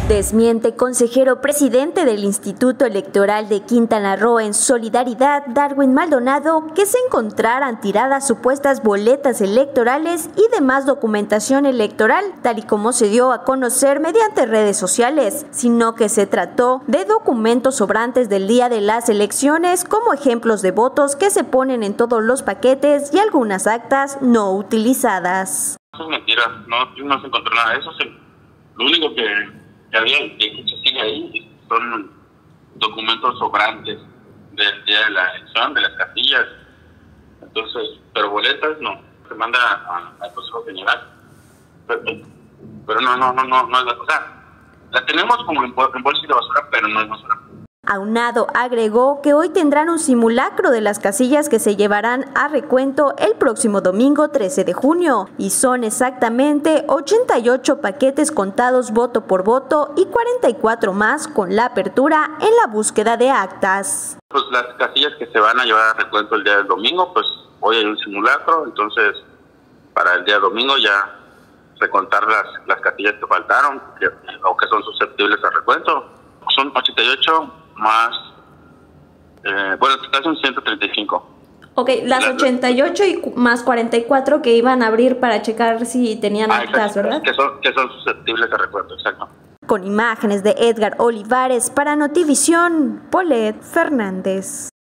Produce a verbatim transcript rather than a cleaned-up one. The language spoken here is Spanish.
Desmiente consejero presidente del Instituto Electoral de Quintana Roo en Solidaridad, Darwin Maldonado, que se encontraran tiradas supuestas boletas electorales y demás documentación electoral, tal y como se dio a conocer mediante redes sociales, sino que se trató de documentos sobrantes del día de las elecciones, como ejemplos de votos que se ponen en todos los paquetes y algunas actas no utilizadas. Eso es mentira, no, no se encontró nada de eso. Se, lo único que que había que se sigue ahí son documentos sobrantes del día de la elección, de las casillas. Entonces, pero boletas no, se manda al Consejo General. Pero, pero no, no, no, no, no es la cosa. La tenemos como en, en bolsa de basura, pero no es basura. Aunado agregó que hoy tendrán un simulacro de las casillas que se llevarán a recuento el próximo domingo trece de junio y son exactamente ochenta y ocho paquetes contados voto por voto y cuarenta y cuatro más con la apertura en la búsqueda de actas. Pues las casillas que se van a llevar a recuento el día del domingo, pues hoy hay un simulacro, entonces para el día domingo ya recontar las, las casillas que faltaron que, o que son susceptibles a recuento. Son ochenta y ocho más, eh, bueno, en total son ciento treinta y cinco. Ok, las ochenta y ocho y más cuarenta y cuatro que iban a abrir para checar si tenían ah, actas, ¿verdad? Que son, que son susceptibles a recuento, exacto. Con imágenes de Edgar Olivares para Notivisión, Polet Fernández.